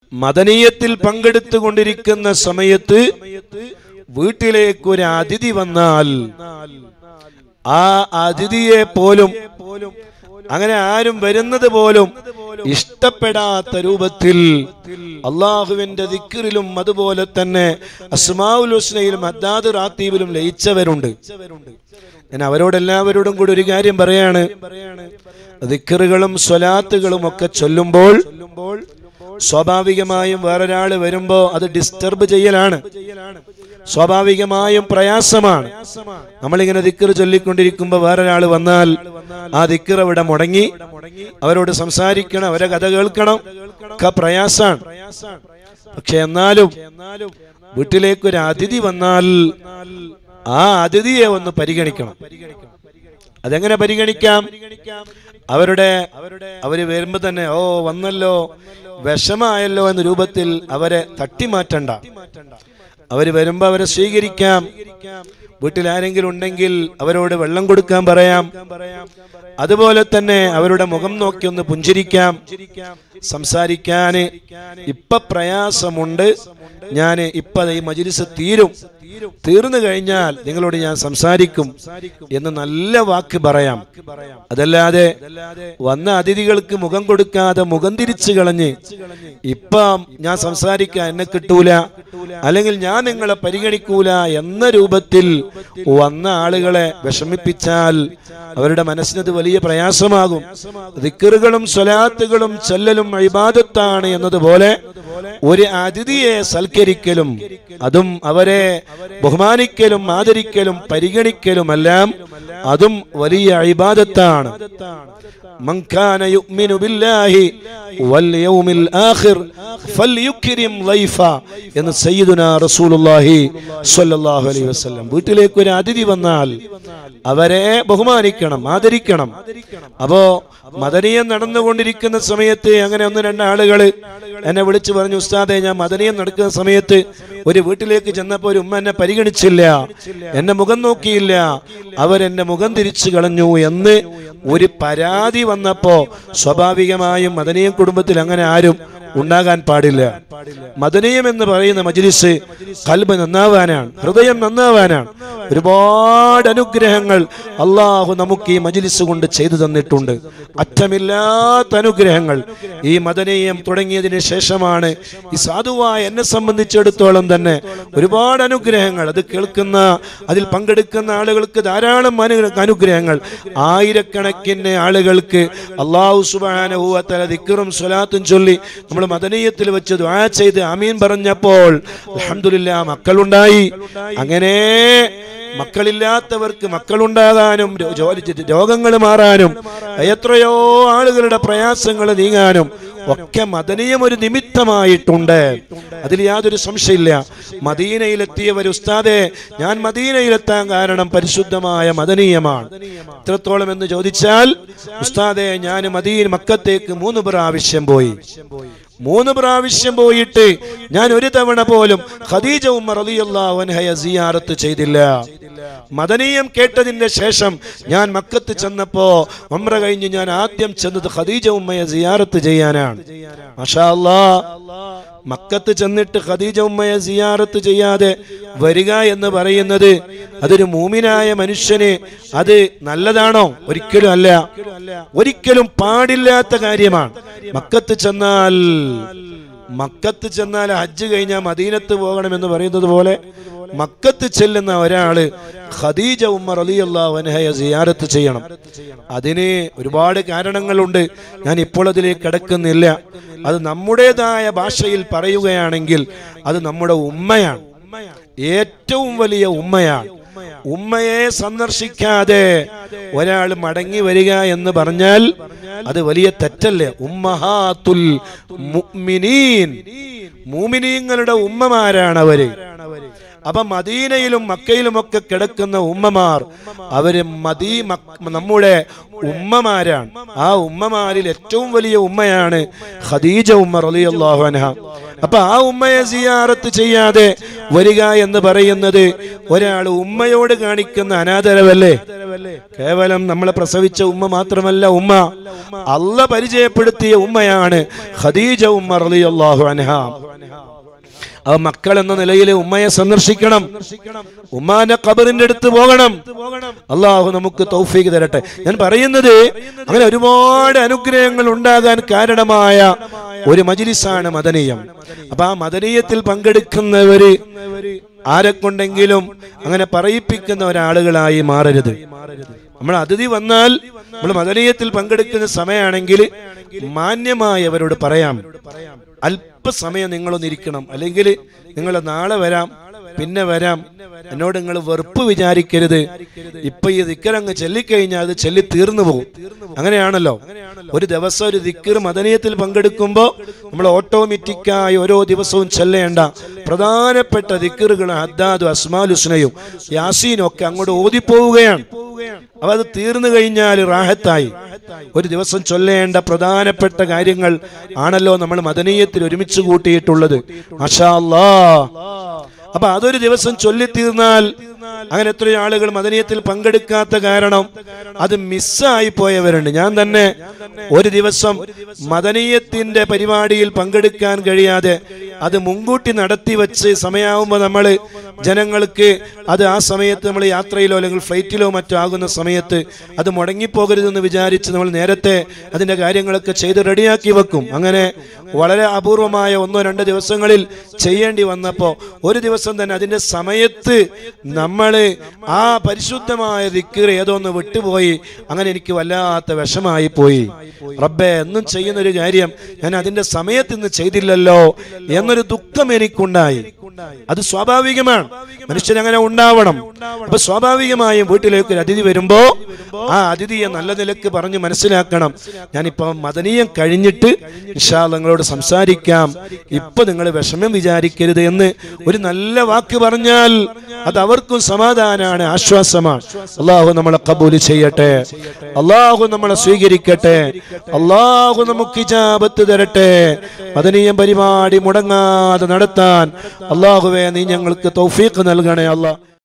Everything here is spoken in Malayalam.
മദനിയത്തിൽ പങ്കെടുത്തുകൊണ്ടിരിക്കുന്ന സമയത്ത് വീട്ടിലേക്ക് ഒരു അതിഥി വന്നാൽ ആ അതിഥിയെ പോലും അങ്ങനെ ആരും വരുന്നത് പോലും ഇഷ്ടപ്പെടാത്ത രൂപത്തിൽ അള്ളാഹുവിന്റെ ദിക്റിലും അതുപോലെ തന്നെ അസ്മാഉൽ ഹുസ്നയിലും അദ്ദാദ് റാത്തീബിലും ലയിച്ചവരുണ്ട്. ഞാൻ അവരോടെല്ലാവരോടും കൂടി ഒരു കാര്യം പറയാണ്. ദിക്റുകളും സ്വലാത്തുകളും ഒക്കെ ചൊല്ലുമ്പോൾ സ്വാഭാവികമായും വേറൊരാള് വരുമ്പോ അത് ഡിസ്റ്റർബ് ചെയ്യലാണ്, സ്വാഭാവികമായും പ്രയാസമാണ്. നമ്മളിങ്ങനെ ദിക്ർ ചൊല്ലിക്കൊണ്ടിരിക്കുമ്പോ വേറൊരാള് വന്നാൽ ആ ദിക്ർ അവിടെ മുടങ്ങി അവരോട് സംസാരിക്കണം, അവരെ കഥ കേൾക്കണം ഒക്കെ പ്രയാസാണ്. പക്ഷെ എന്നാലും വീട്ടിലേക്കൊരു അതിഥി വന്നാൽ ആ അതിഥിയെ ഒന്ന് പരിഗണിക്കണം. അതെങ്ങനെ പരിഗണിക്കാം? അവര് വരുമ്പോ തന്നെ ഓ വന്നല്ലോ, വിഷമായല്ലോ എന്ന രൂപത്തിൽ അവരെ തട്ടിമാറ്റണ്ട. അവര് വരുമ്പോ അവരെ സ്വീകരിക്കാം. വീട്ടിൽ ആരെങ്കിലും ഉണ്ടെങ്കിൽ അവരോട് വെള്ളം കൊടുക്കാൻ പറയാം. അതുപോലെ തന്നെ അവരുടെ മുഖം നോക്കി ഒന്ന് പുഞ്ചിരിക്കാം. സംസാരിക്കാന് ഇപ്പൊ പ്രയാസമുണ്ട്, ഞാൻ ഇപ്പൊ ഈ മജ്‌ലിസ് തീർന്നു കഴിഞ്ഞാൽ നിങ്ങളോട് ഞാൻ സംസാരിക്കും എന്ന് നല്ല വാക്ക് പറയാം. അതല്ലാതെ വന്ന അതിഥികൾക്ക് മുഖം കൊടുക്കാതെ മുഖം തിരിച്ചു കളഞ്ഞ് ഇപ്പം ഞാൻ സംസാരിക്കാൻ എന്നെ കിട്ടൂല, അല്ലെങ്കിൽ ഞാൻ നിങ്ങളെ പരിഗണിക്കൂല എന്ന രൂപത്തിൽ വന്ന ആളുകളെ വിഷമിപ്പിച്ചാൽ അവരുടെ മനസ്സിനത് വലിയ പ്രയാസമാകും. ദിക്റുകളും സ്വലാത്തുകളും ചൊല്ലലും ഇബാദത്താണ് എന്നതുപോലെ ഒരു അതിഥിയെ സൽക്കരിക്കലും അതും അവരെ ബഹുമാനിക്കലും ആദരിക്കലും പരിഗണിക്കലുമെല്ലാം അതും വലിയ ഇബാദത്താണ്. മൻ കാന യുഅ്മിനു ബില്ലാഹി വൽ യൗമിൽ ആഖിർ ഫൽയുക്രിം ലൈഫ എന്ന് സയ്യിദുനാ റസൂലുള്ളാഹി സ്വല്ലല്ലാഹു അലൈഹി വസല്ലം. വീട്ടിലേക്ക് ഒരു അതിഥി വന്നാൽ അവരെ ബഹുമാനിക്കണം, ആദരിക്കണം. അപ്പോ മദനിയം നടന്നുകൊണ്ടിരിക്കുന്ന സമയത്ത് അങ്ങനെ ഒന്ന് രണ്ട് ആളുകൾ എന്നെ വിളിച്ചു പറഞ്ഞു, ഉസ്താദേ ഞാൻ മദനിയം നടക്കുന്ന സമയത്ത് ഒരു വീട്ടിലേക്ക് ചെന്നപ്പോ ഒരു ഉമ്മ എന്നെ പരിഗണിച്ചില്ല, എന്നെ മുഖം നോക്കിയില്ല, അവരെന്നെ മുഖം തിരിച്ചു കളഞ്ഞു എന്ന് ഒരു പരാതി വന്നപ്പോ സ്വാഭാവികമായും മദനിയം കുടുംബത്തിൽ അങ്ങനെ ആരും ഉണ്ടാകാൻ പാടില്ല. മദനിയം എന്ന് പറയുന്ന മജ്‌ലിസ് ഖൽബ് നന്നാവാനാണ്, ഹൃദയം നന്നാവാനാണ്. ഒരുപാട് അനുഗ്രഹങ്ങൾ അള്ളാഹു നമുക്ക് ഈ മജ്‌ലിസ് കൊണ്ട് ചെയ്തു തന്നിട്ടുണ്ട്, അറ്റമില്ലാത്ത അനുഗ്രഹങ്ങൾ. ഈ മദനിയം തുടങ്ങിയതിന് ശേഷമാണ് ഈ സാധുവായ എന്നെ സംബന്ധിച്ചിടത്തോളം തന്നെ ഒരുപാട് അനുഗ്രഹങ്ങൾ. അത് കേൾക്കുന്ന അതിൽ പങ്കെടുക്കുന്ന ആളുകൾക്ക് ധാരാളം അനുഗ്രഹങ്ങൾ. ആയിരക്കണക്കിന് ആളുകൾക്ക് അള്ളാഹു സുബ്ഹാനഹു വ തആല ദിക്റും സ്വലാത്തും ചൊല്ലി നമ്മൾ മദനിയത്തിൽ വെച്ച് ദുആ ചെയ്ത് ആമീൻ പറഞ്ഞപ്പോൾ അൽഹംദുലില്ലാ മക്കളുണ്ടായി. അങ്ങനെ മക്കളില്ലാത്തവർക്ക് മക്കളുണ്ടാകാനും രോഗങ്ങൾ മാറാനും എത്രയോ ആളുകളുടെ പ്രയാസങ്ങൾ നീങ്ങാനും ഒക്കെ മദനിയം ഒരു നിമിത്തമായിട്ടുണ്ട്. അതിൽ യാതൊരു സംശയമില്ല. മദീനയിലെത്തിയവർ ഉസ്താദേ ഞാൻ മദീനയിലെത്താൻ കാരണം പരിശുദ്ധമായ മദനിയമാണ്. എത്രത്തോളം എന്ന് ചോദിച്ചാൽ ഉസ്താദേ ഞാൻ മക്കത്തേക്ക് 3 പ്രാവശ്യം പോയി. 3 പ്രാവശ്യം പോയിട്ട് ഞാൻ ഒരു തവണ പോലും ഖദീജ ഉമ്മ റളിയല്ലാഹു അൻഹയെ സിയാറത്ത് ചെയ്തില്ല. മദനിയം കേട്ടതിന്റെ ശേഷം ഞാൻ മക്കത്ത് ചെന്നപ്പോ ഉംറ കഴിഞ്ഞ് ഞാൻ ആദ്യം ചെന്നത് ഖദീജ ഉമ്മയെ സിയാറത്ത് ചെയ്യാനാണ്. മാഷാ അല്ലാഹ്, മക്കത്ത് ചെന്നിട്ട് ഖദീജ ഉമ്മയെ സിയാറത്ത് ചെയ്യാതെ വരിക എന്ന് പറയുന്നത് അതൊരു മൂമിനായ മനുഷ്യന് അത് നല്ലതാണോ? ഒരിക്കലും അല്ല, ഒരിക്കലും പാടില്ലാത്ത കാര്യമാണ്. മക്കത്ത് ചെന്നാൽ ഹജ്ജ് കഴിഞ്ഞാൽ മദീനത്ത് പോകണമെന്ന് പറയുന്നത് പോലെ മക്കത്ത് ചെല്ലുന്ന ഒരാള് ഖദീജ ഉമ്മ റളിയല്ലാഹു അൻഹയെ സിയാറത്ത് ചെയ്യണം. അതിന് ഒരുപാട് കാരണങ്ങളുണ്ട്, ഞാൻ ഇപ്പോൾ അതിലേക്ക് കടക്കുന്നില്ല. അത് നമ്മുടേതായ ഭാഷയിൽ പറയുകയാണെങ്കിൽ അത് നമ്മുടെ ഉമ്മയാണ്, ഏറ്റവും വലിയ ഉമ്മയാണ്. ഉമ്മയെ സന്ദർശിക്കാതെ ഒരാൾ മടങ്ങി വരിക എന്ന് പറഞ്ഞാൽ അത് വലിയ തെറ്റല്ലേ? ഉമ്മഹാത്തുൽ മുഅ്മിനീൻ, മുഅ്മിനീങ്ങളുടെ ഉമ്മമാരാണ് അവര്. അപ്പൊ മദീനയിലും മക്കയിലുമൊക്കെ കിടക്കുന്ന ഉമ്മമാർ അവര് നമ്മുടെ ഉമ്മമാരാണ്. ആ ഉമ്മമാരിൽ ഏറ്റവും വലിയ ഉമ്മയാണ് ഖദീജ ഉമ്മ റളിയല്ലാഹു അൻഹ. അപ്പൊ ആ ഉമ്മയെ സിയാറത്ത് ചെയ്യാതെ വരിക എന്ന് പറയുന്നത് ഒരാൾ ഉമ്മയോട് കാണിക്കുന്ന അനാദരവല്ലേ? കേവലം നമ്മളെ പ്രസവിച്ച ഉമ്മ മാത്രമല്ല, ഉമ്മ അല്ലാഹ് പരിചയപ്പെടുത്തിയ ഉമ്മയാണ് ഖദീജ ഉമ്മ റളിയല്ലാഹു അൻഹാ. ആ മക്കൾ എന്ന നിലയിൽ ഉമ്മയെ സന്ദർശിക്കണം, ഉമ്മാന്റെ ഖബറിന്റെ അടുത്ത് പോകണം. അള്ളാഹു നമുക്ക് തൗഫീഖ് തരട്ടെ. ഞാൻ പറയുന്നത് അങ്ങനെ ഒരുപാട് അനുഗ്രഹങ്ങൾ ഉണ്ടാകാൻ കാരണമായ ഒരു മജ്ലിസാണ് മദനിയം. അപ്പൊ ആ മദനിയത്തിൽ പങ്കെടുക്കുന്നവര് ആരെക്കൊണ്ടെങ്കിലും അങ്ങനെ പറയിപ്പിക്കുന്ന ഒരാളുകളായി മാറരുത്. നമ്മൾ അതിഥി വന്നാൽ നമ്മൾ മദനിയത്തിൽ പങ്കെടുക്കുന്ന സമയമാണെങ്കിൽ മാന്യമായി അവരോട് പറയാം, അല്പസമയം നിങ്ങളൊന്നിരിക്കണം, അല്ലെങ്കിൽ നിങ്ങൾ നാളെ വരാം, പിന്നെ വരാം, എന്നോട് നിങ്ങൾ വെറുപ്പ് വിചാരിക്കരുത്. ഇപ്പൊ ഈ ദിക്ർ ചൊല്ലിക്കഴിഞ്ഞാൽ അത് ചൊല്ലി തീർന്നു പോകും. അങ്ങനെയാണല്ലോ, ഒരു ദിവസം ഒരു ദിക്ർ മദനിയത്തിൽ പങ്കെടുക്കുമ്പോൾ നമ്മൾ ഓട്ടോമാറ്റിക്കായി ഓരോ ദിവസവും ചൊല്ലേണ്ട പ്രധാനപ്പെട്ട ദിക്റുകൾ ഹദ്ദാദും അസ്മാഉൽ ഹുസ്നയും യാസീനും ഒക്കെ അങ്ങോട്ട് ഓതിപ്പോവുകയാണ്. അപ്പൊ അത് തീർന്നു കഴിഞ്ഞാൽ റാഹത്തായി. ഒരു ദിവസം ചൊല്ലേണ്ട പ്രധാനപ്പെട്ട കാര്യങ്ങൾ ആണല്ലോ നമ്മൾ മദനിയത്തിൽ ഒരുമിച്ച് കൂട്ടിയിട്ടുള്ളത്. മാഷാ അല്ലാഹ്. അപ്പൊ അതൊരു ദിവസം ചൊല്ലിത്തീർന്നാൽ, അങ്ങനെ എത്രയോ ആളുകൾ മദനിയത്തിൽ പങ്കെടുക്കാത്ത കാരണം അത് മിസ്സായി പോയവരുണ്ട്. ഞാൻ തന്നെ ഒരു ദിവസം മദനിയത്തിന്റെ പരിപാടിയിൽ പങ്കെടുക്കാൻ കഴിയാതെ അത് മുൻകൂട്ടി നടത്തി വെച്ച് സമയമാകുമ്പോൾ നമ്മൾ ജനങ്ങൾക്ക് അത് ആ സമയത്ത് നമ്മൾ യാത്രയിലോ അല്ലെങ്കിൽ ഫ്ലൈറ്റിലോ മറ്റോ ആകുന്ന സമയത്ത് അത് മുടങ്ങിപ്പോകരുതെന്ന് വിചാരിച്ച് നമ്മൾ നേരത്തെ അതിൻ്റെ കാര്യങ്ങളൊക്കെ ചെയ്ത് റെഡിയാക്കി വെക്കും. അങ്ങനെ വളരെ അപൂർവമായ 1-2 ദിവസങ്ങളിൽ ചെയ്യേണ്ടി വന്നപ്പോൾ ഒരു ദിവസം തന്നെ അതിൻ്റെ സമയത്ത് നമ്മൾ ആ പരിശുദ്ധമായ ദിക്ർ ഏതോന്ന് വിട്ടുപോയി. അങ്ങനെ എനിക്ക് വല്ലാത്ത വിഷമായി പോയി. റബ്ബേ, എന്നും ചെയ്യുന്നൊരു കാര്യം ഞാൻ അതിൻ്റെ സമയത്ത് ഇന്ന് ചെയ്തില്ലല്ലോ എന്നൊരു ദുഃഖം എനിക്കുണ്ടായി. അത് സ്വാഭാവികമാണ്, മനുഷ്യനങ്ങനെ ഉണ്ടാവണം. അപ്പൊ സ്വാഭാവികമായും വീട്ടിലേക്ക് ഒരു അതിഥി വരുമ്പോ ആ അതിഥിയെ നല്ല നിലക്ക് പറഞ്ഞ് മനസ്സിലാക്കണം, ഞാനിപ്പോ മദനിയം കഴിഞ്ഞിട്ട് ഇൻഷാ അല്ലാഹ് നിങ്ങളോട് സംസാരിക്കാം, ഇപ്പൊ നിങ്ങൾ വിഷമം വിചാരിക്കരുത് എന്ന് ഒരു നല്ല വാക്ക് പറഞ്ഞാൽ അത് അവർക്കും സമാധാനാണ്, ആശ്വാസമാണ്. അള്ളാഹു നമ്മളെ ഖബൂൽ ചെയ്യട്ടെ, അള്ളാഹു നമ്മളെ സ്വീകരിക്കട്ടെ, അള്ളാഹു നമുക്ക് ഇജാബത്ത് തരട്ടെ. മദനിയം പരിപാടി മുടങ്ങാതെ നടത്താൻ അള്ളാഹുവേ നീ ഞങ്ങൾക്ക് തൗഫീഖ് നൽകണേ അല്ലാഹ്.